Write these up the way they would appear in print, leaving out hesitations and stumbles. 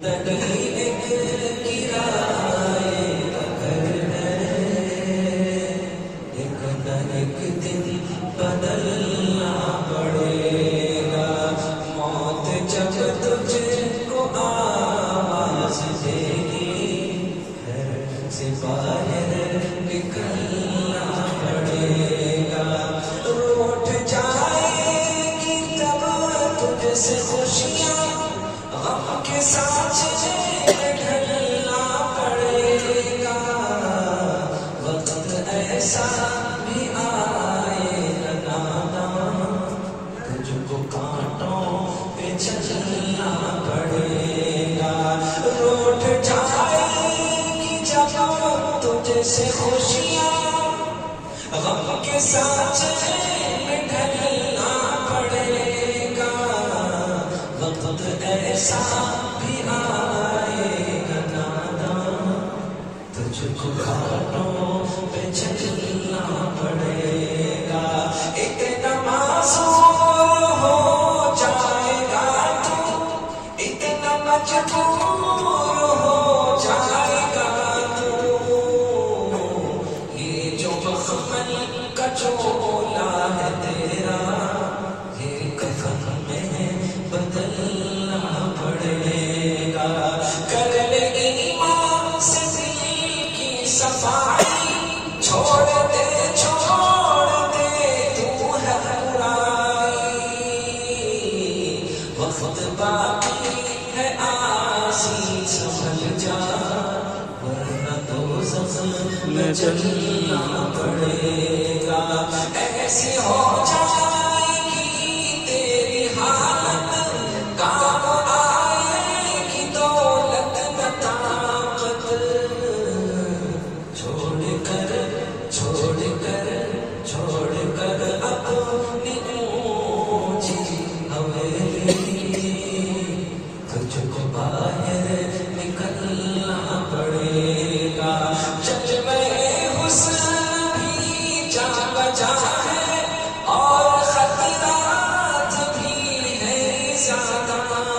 زندگی ایک کرائے کا گھر ہے، ایک نہ ایک دن بدلنا پڑے گا۔ موت جب تجھ کو آواز دے گی، گھر سے باہر نکلنا پڑے گا۔ روٹھ جائے گی تب تجھ سے خوشیاں، غم کے ساتھ ڈھلنا پڑے گا۔ وقت ایسا بھی آئے گا نادان، تجھ کو کانٹوں پہ چلنا پڑے گا۔ روٹھ جائے گی جب تجھ سے خوشیاں، غم کے ساتھ ڈھلنا پڑے گا۔ وقت ایسا بھی آئے گا نادان، تجھ کو کانٹوں پہ چلنا پڑے گا۔ اتنا معصوم ہو جائے گا تو، اتنا مجبور ہو جائے گا تو، یہ جو مخمل کا چولا ہے تیرا، یہ کفن میں بدلنا پڑے گا۔ کر لے ایمان سے دل کی صفائی، چھوڑ دے تو ہے برائی۔ وقت باقی ہے آسی سنبھل جا، ورنہ دوزخ میں جلنا پڑے گا۔ ایسی ہو جائے گی تیری حالت، کام آئے گی دولت نہ طاقت۔ چھوڑ کر اپنی اونچی حویلی، تجھ کو باہر نکلنا پڑے گا۔ جلوہ حسن بھی جان بجا ہے، اور خطرات بھی ہے زیادہ۔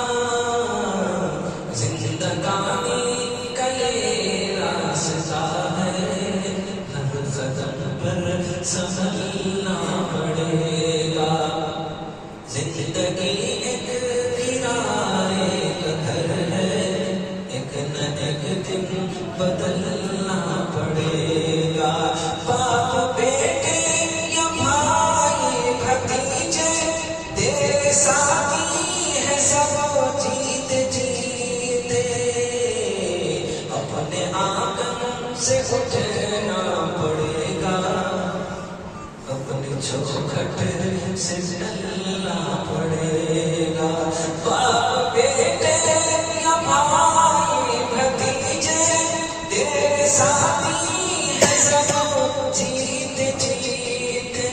زندگانی کا یہ راستہ ہے، ہر قدم پر سنبھلنا پڑے گا۔ زندگی ایک کرائے کا گھر ہے، ایک نہ ایک دن بدلنا پڑے گا۔ باپ بیٹے یا بھائی بھتیجے، تیرے ساتھی ہے سب جیتے جیتے۔ اپنے آنگن سے اٹھنا پڑے گا، اپنی چوکھٹ سے ڈلنا پڑے گا۔ باپ بیٹے یا بھائی بھتیجے، تیرے ساتھی ہے سب جیتے جیتے۔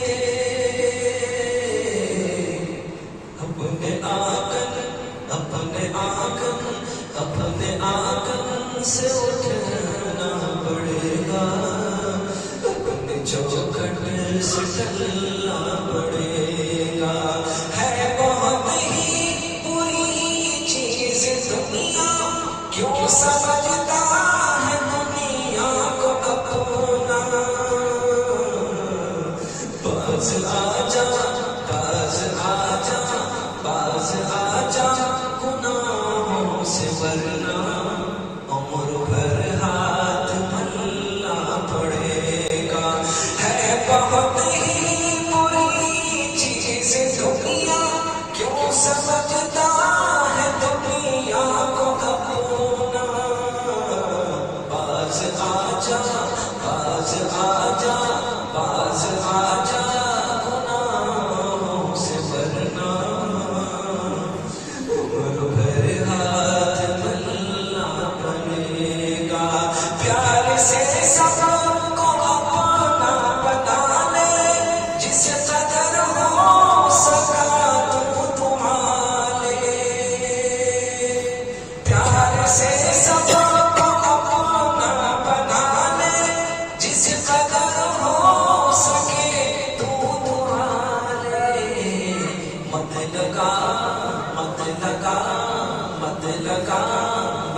اپنے آنگن سے اٹھنا پڑے گا، اپنے چوکھٹ سے ڈلنا پڑے گا۔ ہے بہت ہی بری چیز دنیا، کیوں سمجھتا ہے دنیا کو اپنا۔ باز آ جا گناہوں سے، ورنہ عمر بھر ہاتھ ملنا پڑے گا۔ ہے بہت ہی بری چیز دنیا، کیوں سمجھتا ہے دنیا کو اپنا۔ باز آ جا گناہوں سے، ورنہ عمر بھر ہاتھ ملنا پڑے گا۔ پیار سے سب کو اپنا بتا لے، جس قدر ہو سکا تو تمہارے۔ پیار سے سب کو اپنا بنا لے، جس قدر ہو سکے تو تمہارے۔ مت لگا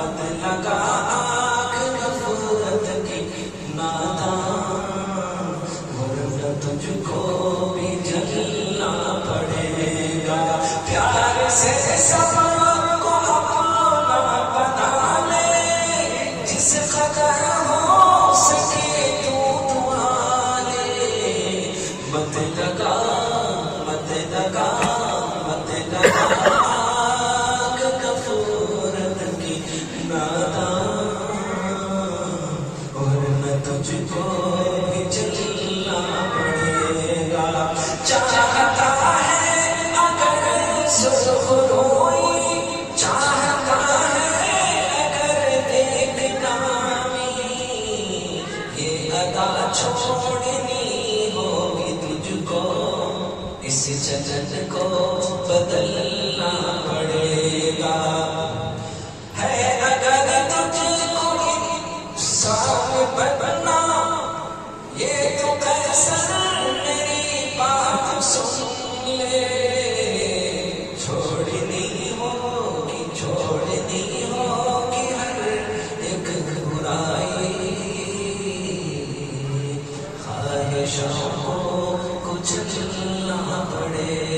خواہشوں کو کچھ نہ پڑے.